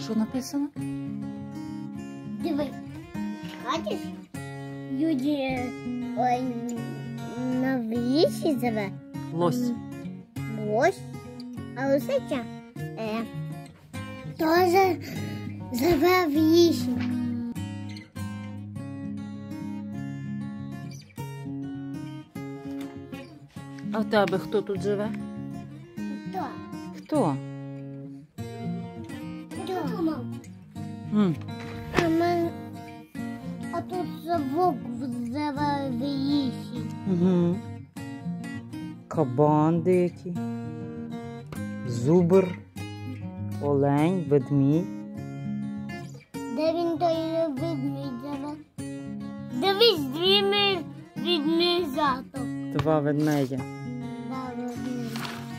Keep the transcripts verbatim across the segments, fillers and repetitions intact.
Що написано? Диви. Бачиш? Люди ой, на лісі живе. Лось. Лось. А лисиця е, теж живе в лісі. А в тебе хто тут живе? Так. Хто? Дома. М. А, ми... а тут завок живе в лісі. Угу. Кабан дикий, зубр, олень, ведмідь. Де він той ведмідь живе? Дивись, дві ми ведмідзяток. Два ведмедя. Да, ведмідь.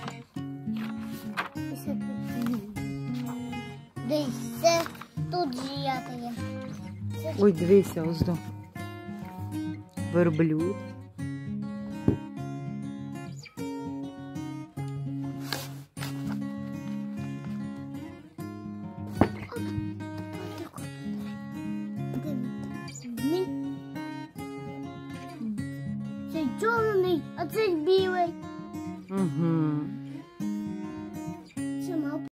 І ще тут. Дивись, це тут жиятає. Ой, дивися, ось до. Верблюд. Цей чорний, а цей білий. Угу.